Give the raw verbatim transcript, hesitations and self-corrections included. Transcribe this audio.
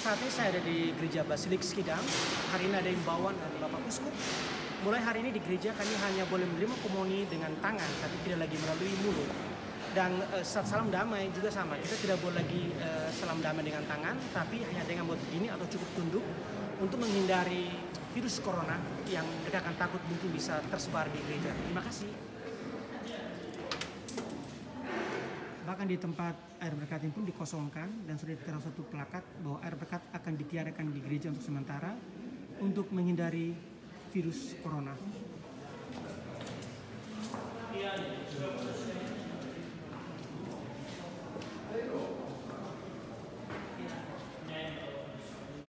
saat ini saya ada di Gereja Basilik Skidang. Hari ini ada imbauan dari Bapak Uskup. Mulai hari ini di gereja kami hanya boleh menerima komuni dengan tangan, tapi tidak lagi melalui mulut. Dan uh, salam damai juga sama, kita tidak boleh lagi uh, salam damai dengan tangan, tapi hanya dengan buat begini atau cukup tunduk untuk menghindari virus corona yang mereka akan takut mungkin bisa tersebar di gereja. Terima kasih. Bahkan di tempat air berkat ini pun dikosongkan dan sudah diterang satu plakat bahwa air berkat akan ditiadakan di gereja untuk sementara untuk menghindari virus corona.